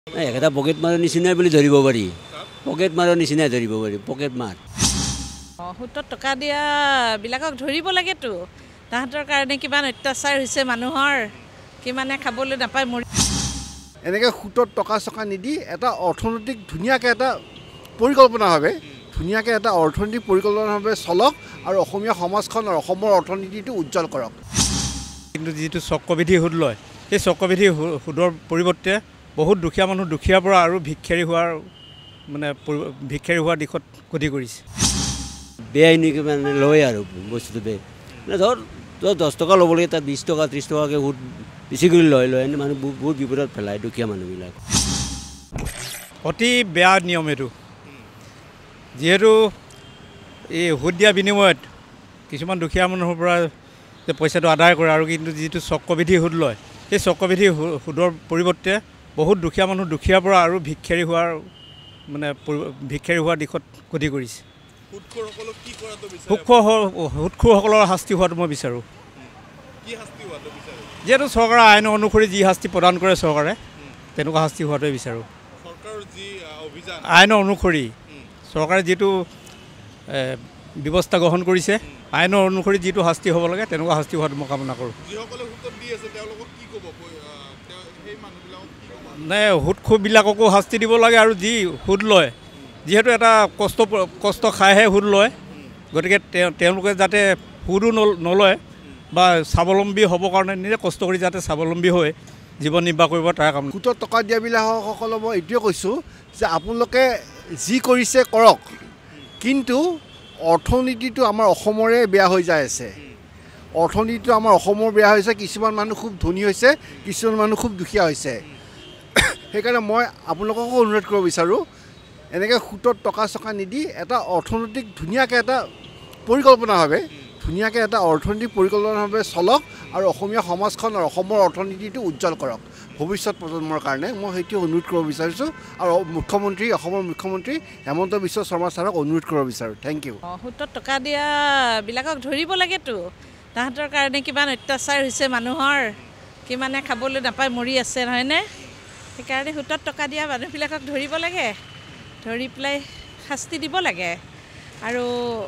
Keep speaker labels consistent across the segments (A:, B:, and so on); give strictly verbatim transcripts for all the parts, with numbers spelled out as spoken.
A: একেটা পকেট মাৰৰ নিচিনাই বুলি ধৰিব পাৰি পকেট মাৰৰ নিচিনাই ধৰিব পাৰি পকেট মাৰ
B: সুতত টকা দিয়া বিলাকক ধৰিব লাগেতো তাহাঁতৰ কাৰণে কিমান অত্যাচাৰ হৈছে মানুহৰ কিমানে খাবলৈ নাপায় মৰি
C: এনেকৈ সুতত টকা চকা নিদি এটা অৰ্থনৈতিক ধুনীয়াকৈ এটা পৰিকল্পনাভাৱে ধুনীয়াকৈ এটা অৰ্থনৈতিক পৰিকল্পনাভাৱে চলক আৰু অসমীয়া সমাজখন আৰু অসমৰ অৰ্থনীতিটো উজ্জ্বল কৰক।
D: কিন্তু যিটো চক্ৰবৃদ্ধি সুদ লয় সেই চক্ৰবৃদ্ধি সুদৰ পৰিৱৰ্তে বহুত দুখীয়া মানুহ দুখীয়াৰ পৰা আৰু ভিক্ষাৰী হোৱাৰ মানে ভিক্ষাৰী হোৱাৰ দিশত গতি কৰিছে।
A: বেআইনীকৈ মানে লয় আৰু বস্তুটো বে মানে ধৰ ধৰ দহ টকা ল'ব লাগে তাত বিছ টকা ত্ৰিছ টকাকৈ সুদ বেছি কৰি লয় লয় এনে মানুহ বহুত বিপদত পেলায় দুখীয়া মানুহবিলাক।
D: অতি বেয়া নিয়ম এইটো যিহেতু এই সুদ দিয়া বিনিময়ত কিছুমান দুখীয়া মানুহৰ পৰা যে পইচাটো আদায় কৰে আৰু কিন্তু যিটো চক্ৰবৃদ্ধি সুদ লয় সেই চক্ৰবৃদ্ধি সুদৰ পৰিৱৰ্তে বহুত দুখীয়া মানুহ দুখীয়াৰ পৰা আৰু ভিক্ষাৰী হোৱাৰ মানে ভিক্ষাৰী হোৱাৰ দিশত গতি কৰিছে। সুদখোৰসকলৰ শাস্তি হোৱাটো মই বিচাৰোঁ। যিহেতু চৰকাৰে আইন অনুসৰি যি শাস্তি প্ৰদান কৰে চৰকাৰে তেনেকুৱা শাস্তি হোৱাটোৱে বিচাৰোঁ। আইন অনুসৰি চৰকাৰে যিটো ব্যৱস্থা গ্ৰহণ কৰিছে আইনৰ অনুসৰি যিটো শাস্তি হ'ব লাগে তেনেকুৱা শাস্তি হোৱাটো মই কামনা কৰোঁ। নাই সুদখোৰবিলাককো শাস্তি দিব লাগে আৰু যি সুদ লয় যিহেতু এটা কষ্ট কষ্ট খাইহে সুদ লয় গতিকে তেওঁলোকে যাতে সুদো নলয় বা স্বাৱলম্বী হ'বৰ কাৰণে নিজে কষ্ট কৰি যাতে স্বাৱলম্বী হৈ জীৱন নিৰ্বাহ কৰিব তাৰ কাম।
C: সুতত টকা দিয়াবিলাকসকলক মই এইটোৱে কৈছোঁ যে আপোনালোকে যি কৰিছে কৰক কিন্তু অৰ্থনীতিটো আমাৰ অসমৰে বেয়া হৈ যাই আছে। অৰ্থনীতিটো আমাৰ অসমৰ বেয়া হৈছে কিছুমান মানুহ খুব ধনী হৈছে কিছুমান মানুহ খুব দুখীয়া হৈছে। সেইকাৰণে মই আপোনালোককো অনুৰোধ কৰিব বিচাৰোঁ এনেকৈ সুতত টকা চকা নিদি এটা অৰ্থনৈতিক ধুনীয়াকৈ এটা পৰিকল্পনাভাৱে ধুনীয়াকৈ এটা অৰ্থনৈতিক পৰিকল্পনাভাৱে চলক আৰু অসমীয়া সমাজখন আৰু অসমৰ অৰ্থনীতিটো উজ্জ্বল কৰক ভৱিষ্যত প্ৰজন্মৰ কাৰণে মই সেইটো অনুৰোধ কৰিব বিচাৰিছোঁ আৰু মুখ্যমন্ত্ৰী অসমৰ মুখ্যমন্ত্ৰী হেমন্ত বিশ্ব শৰ্মা ছাৰক অনুৰোধ কৰিব বিচাৰোঁ। Thank you.
B: সুতত টকা দিয়া বিলাকক ধৰিব লাগেতো তাহাঁতৰ কাৰণে কিমান অত্যাচাৰ হৈছে মানুহৰ কিমানে খাবলৈ নাপায় মৰি আছে নহয়নে সেইকাৰণে সুতত টকা দিয়া মানুহবিলাকক ধৰিব লাগে ধৰি পেলাই শাস্তি দিব লাগে আৰু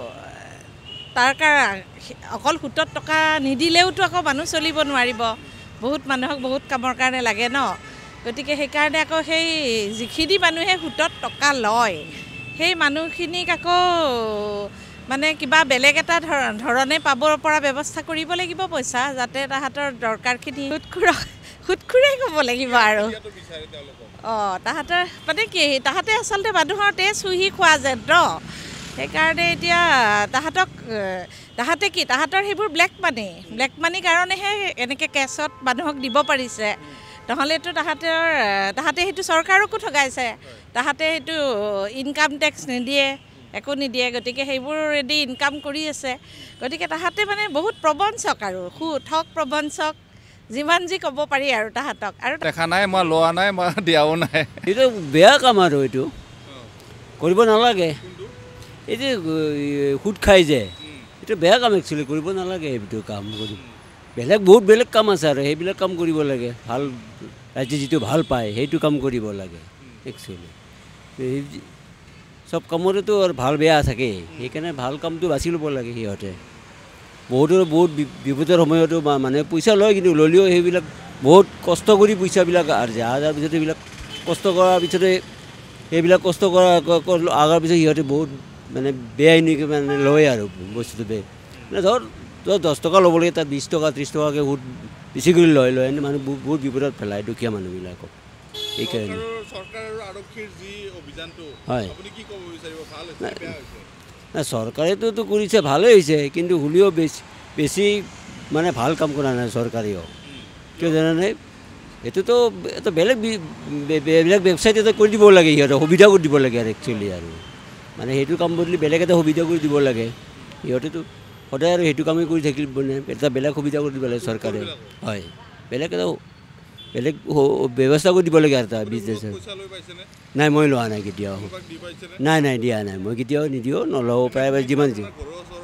B: তাৰ কাৰণে অকল সুতত টকা নিদিলেওতো আকৌ মানুহ চলিব নোৱাৰিব বহুত মানুহক বহুত কামৰ কাৰণে লাগে ন গতিকে সেইকাৰণে আকৌ সেই যিখিনি মানুহে সুতত টকা লয় সেই মানুহখিনিক আকৌ মানে কিবা বেলেগ এটা ধৰণে পাব পৰা ব্যৱস্থা কৰিব লাগিব পইচা যাতে তাহাঁতৰ দৰকাৰখিনি সুদখোৰক সুদখোৰেই ক'ব লাগিব আৰু অঁ তাহাঁতৰ মানে কি তাহাঁতে আচলতে মানুহৰ তেজ চুহি খোৱা যেন ন সেইকাৰণে এতিয়া তাহাঁতক তাহাঁতে কি তাহাঁতৰ সেইবোৰ ব্লেক মানি ব্লেক মানি কাৰণেহে এনেকৈ কেছত মানুহক দিব পাৰিছে নহ'লেতো তাহাঁতৰ তাহাঁতে সেইটো চৰকাৰকো ঠগাইছে তাহাঁতে সেইটো ইনকাম টেক্স নিদিয়ে একো নিদিয়ে গতিকে সেইবোৰেদি ইনকাম কৰি আছে গতিকে তাহাঁতে মানে বহুত প্ৰবঞ্চক আৰু সু ঠগ প্ৰবঞ্চক যিমান যি ক'ব পাৰি আৰু তাহাঁতক আৰু
E: দেখা নাই মই লোৱা নাই মই দিয়াও নাই
A: এইটো বেয়া কাম আৰু এইটো কৰিব নালাগে। এই যে সুদ খাই যে এইটো বেয়া কাম একচুৱেলি কৰিব নালাগে এইটো কাম কৰি বেলেগ বহুত বেলেগ কাম আছে আৰু সেইবিলাক কাম কৰিব লাগে ভাল ৰাইজে যিটো ভাল পায় সেইটো কাম কৰিব লাগে একচুৱেলি চব কামতেতো আৰু ভাল বেয়া থাকে সেইকাৰণে ভাল কামটো বাছি ল'ব লাগে সিহঁতে বহুতৰ বহুত বিপদৰ সময়তো মানে পইচা লয় কিন্তু ল'লেও সেইবিলাক বহুত কষ্ট কৰি পইচাবিলাক আৰ্জে আজাৰ পিছত সেইবিলাক কষ্ট কৰাৰ পিছতে সেইবিলাক কষ্ট কৰা আগাৰ পিছত সিহঁতে বহুত মানে বেআইনীকৈ মানে লয় আৰু বস্তুটো বে মানে ধৰ ধৰ দহ টকা ল'ব লাগে তাত বিছ টকা ত্ৰিছ টকাকৈ সুদ বেছি কৰি লয় লয় এনে মানুহ বহুত বিপদত পেলায় দুখীয়া মানুহবিলাকক সেইকাৰণে হয় নাই চৰকাৰেতো কৰিছে ভালেই হৈছে কিন্তু হ'লেও বেছি বেছি মানে ভাল কাম কৰা নাই চৰকাৰেও কিয় জানানে এইটোতো এটা বেলেগ বেলেগ ৱেবছাইট এটা কৰি দিব লাগে সিহঁতক সুবিধা কৰি দিব লাগে আৰু একচুৱেলি আৰু মানে সেইটো কাম বদলি বেলেগ এটা সুবিধা কৰি দিব লাগে সিহঁতেতো সদায় আৰু সেইটো কামেই কৰি থাকিব মানে এটা বেলেগ সুবিধা কৰি দিব লাগে চৰকাৰে হয় বেলেগ এটা বেলেগ ব্যৱস্থা কৰি দিব লাগে আৰু এটা বিজনেছ নাই মই লোৱা নাই কেতিয়াও নাই নাই দিয়া নাই মই কেতিয়াও নিদিওঁ নলওঁ প্ৰায় যিমান দিওঁ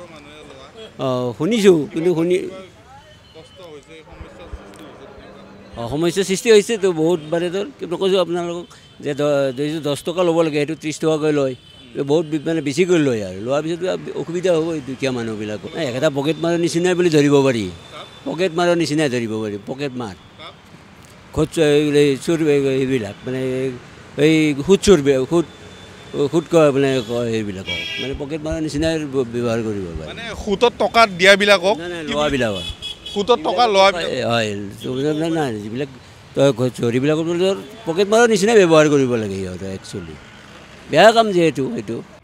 A: অঁ শুনিছোঁ কিন্তু শুনি সমস্যাৰ সৃষ্টি হৈছেতো বহুত মানে ধৰ কৈছোঁ আপোনালোকক যে দহ টকা ল'ব লাগে সেইটো ত্ৰিছ টকাকৈ লয় বহুত মানে বেছিকৈ লয় আৰু লোৱাৰ পিছতো অসুবিধা হ'ব এই দুখীয়া মানুহবিলাকৰ একেটা পকেট মাৰৰ নিচিনাই বুলি ধৰিব পাৰি পকেট মাৰৰ নিচিনাই ধৰিব পাৰি পকেট মাৰ সুদ চোৰ এইবিলাক মানে এই সুদ চোৰ সুদ সুদ কয় মানে কয় এইবিলাকক মানে পকেট মাৰৰ নিচিনাই ব্যৱহাৰ কৰিব পাৰে
F: মানে সুতত টকা দিয়াবিলাকক
A: নাই নাই লোৱাবিলাকৰ
F: সুতত টকা লোৱা
A: হয় নাই যিবিলাক চোৰীবিলাকৰ পকেট মাৰৰ নিচিনাই ব্যৱহাৰ কৰিব লাগে সিহঁতে একচুৱেলি বেয়া কাম যিহেতু সেইটো